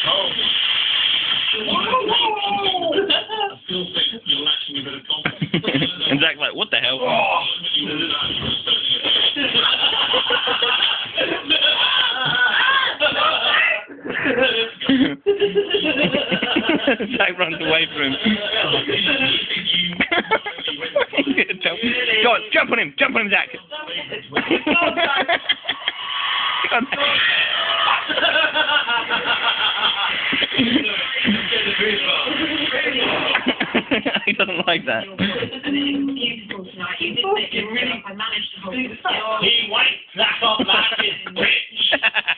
Oh. And Zach's like, what the hell? Zach runs away from him. Go on, jump on him, Zach. Go on. He doesn't like that. He waits that up like his bitch.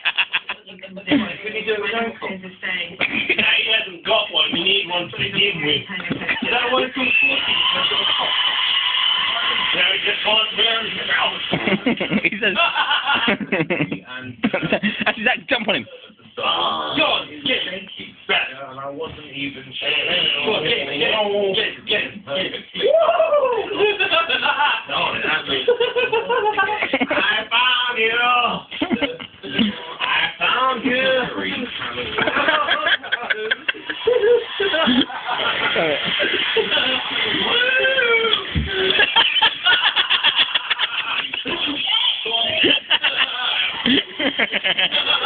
He hasn't got one, you need one to begin with. Is that what it's called? No, he just can't wear his He says... Actually, Zach, jump on him. John, get him. And I wasn't even sure. Get him. I found you. I found you. Ha ha ha.